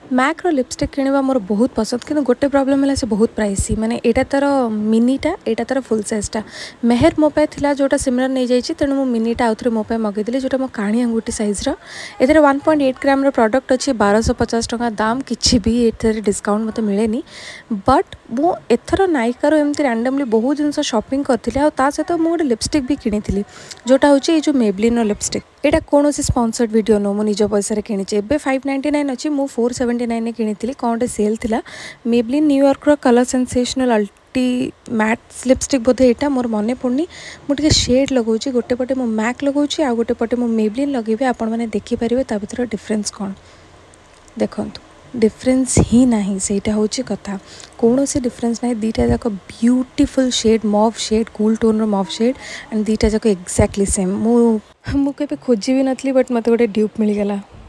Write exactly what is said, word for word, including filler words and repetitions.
Mac रो lipstick किणवा मोर बहुत पसंद कि गोटे प्रॉब्लम है से बहुत प्राइसी माने एटा तार मिनीटा एटा तार फुल साइजटा मेहर मो पाए थिला जोटा सिमरन नहीं जाइए तेणु मु मिनीटा आउथरे मो पाए मगेदेली जोटा मो काणी अंगूठी साइज्र एथेर वन पॉइंट एट ग्राम रो प्रोडक्ट अच्छी बारश पचास टका दाम किसी भी एथेर डिस्काउंट मत मिले बट मु एथर नायिकार एमती रैंडमली बहुत जिन शॉपिंग करती सहित मुझे गोटे लिपस्टिक भी किनी जोटा हूँ जो मेबलिन लिपस्टिक एटा कौन स्पॉन्सर्ड वीडियो नो मु निज पैसा किनी एबे फाइव नाइंटी नाइन अच्छी मु फोर सेवेंटी नाइन किनी कौन गोटे सेल थिला मेबलिन न्यूयॉर्क York colour sensational ultimatte lipstick बोधे यहाँ मोर मन पड़नी मुझे शेड लगाऊँ गोटे पटे मु मैक लगाऊँ आ गोटे पटे मु मेबलिन लगेबे आपण मैंने देखिपारे ता भीतर डिफरेंस कौन देखंतु डिफरेंस ही नहीं सेटा हूँ कथा कौन से डिफरेंस ना दीटा जाक beautiful shade mauve shade cool tone mauve shade and दीटा जाक एक्जाक्टली सेम मु मुझे खोजी भी नथली बट मत गोटे ड्यूप मिलगला।